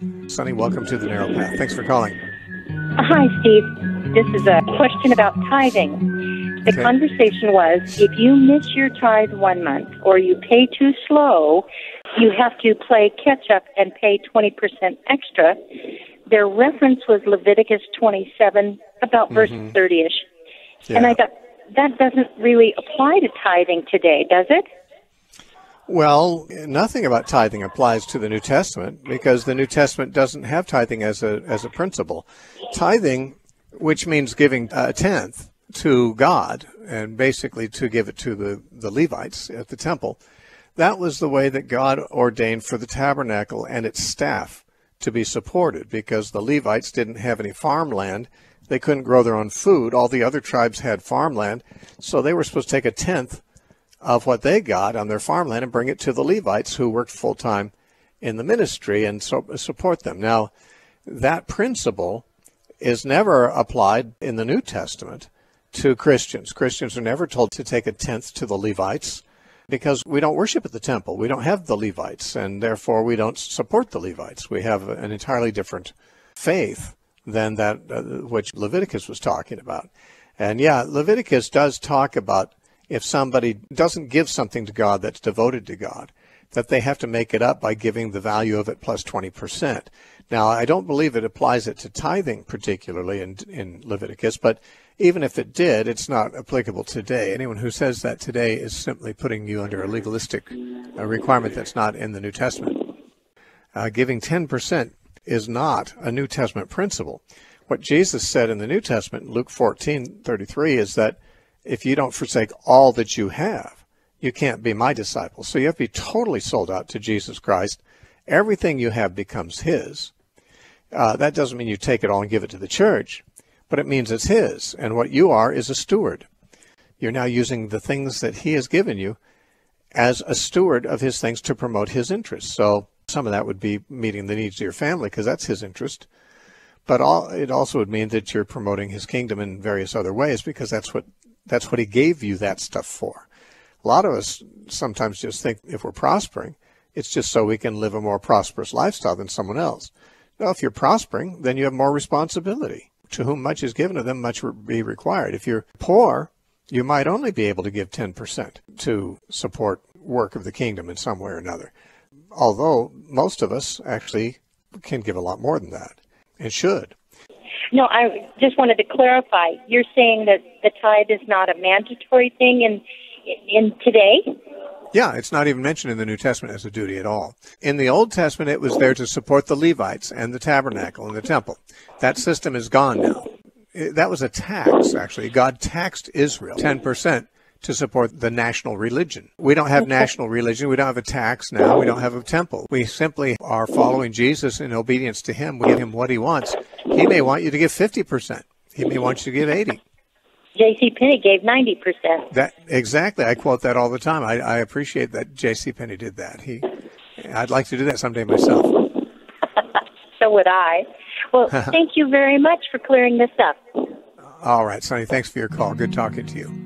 Sonny, welcome to the Narrow Path. Thanks for calling. Hi, Steve. This is a question about tithing. The conversation was, if you miss your tithe 1 month or you pay too slow, you have to play catch-up and pay 20% extra. Their reference was Leviticus 27, about verse 30-ish. Yeah. And I thought, that doesn't really apply to tithing today, does it? Well, nothing about tithing applies to the New Testament because the New Testament doesn't have tithing as a principle. Tithing, which means giving a tenth to God and basically to give it to the Levites at the temple, that was the way that God ordained for the tabernacle and its staff to be supported because the Levites didn't have any farmland. They couldn't grow their own food. All the other tribes had farmland, so they were supposed to take a tenth of what they got on their farmland and bring it to the Levites who worked full-time in the ministry and support them. Now, that principle is never applied in the New Testament to Christians. Christians are never told to take a tenth to the Levites because we don't worship at the temple. We don't have the Levites, and therefore we don't support the Levites. We have an entirely different faith than that which Leviticus was talking about. And yeah, Leviticus does talk about if somebody doesn't give something to God that's devoted to God, that they have to make it up by giving the value of it plus 20%. Now, I don't believe it applies it to tithing particularly in Leviticus, but even if it did, it's not applicable today. Anyone who says that today is simply putting you under a legalistic requirement that's not in the New Testament. Giving 10% is not a New Testament principle. What Jesus said in the New Testament, Luke 14:33, is that if you don't forsake all that you have, you can't be my disciple. So you have to be totally sold out to Jesus Christ. Everything you have becomes his. That doesn't mean you take it all and give it to the church, but it means it's his. And what you are is a steward. You're now using the things that he has given you as a steward of his things to promote his interests. So some of that would be meeting the needs of your family because that's his interest. But it also would mean that you're promoting his kingdom in various other ways because that's what he gave you that stuff for. A lot of us sometimes just think if we're prospering, it's just so we can live a more prosperous lifestyle than someone else. Now, if you're prospering, then you have more responsibility. To whom much is given, of them much will be required. If you're poor, you might only be able to give 10% to support work of the kingdom in some way or another. Although most of us actually can give a lot more than that and should. No, I just wanted to clarify. You're saying that the tithe is not a mandatory thing in today? Yeah, it's not even mentioned in the New Testament as a duty at all. In the Old Testament, it was there to support the Levites and the tabernacle and the temple. That system is gone now. That was a tax, actually. God taxed Israel 10% to support the national religion. We don't have national religion. We don't have a tax now. We don't have a temple. We simply are following Jesus in obedience to him. We give him what he wants. He may want you to give 50%. He may want you to give 80%. J.C. Penney gave 90%. Exactly. I quote that all the time. I appreciate that J.C. Penney did that. I'd like to do that someday myself. So would I. Well, thank you very much for clearing this up. All right, Sonny. Thanks for your call. Good talking to you.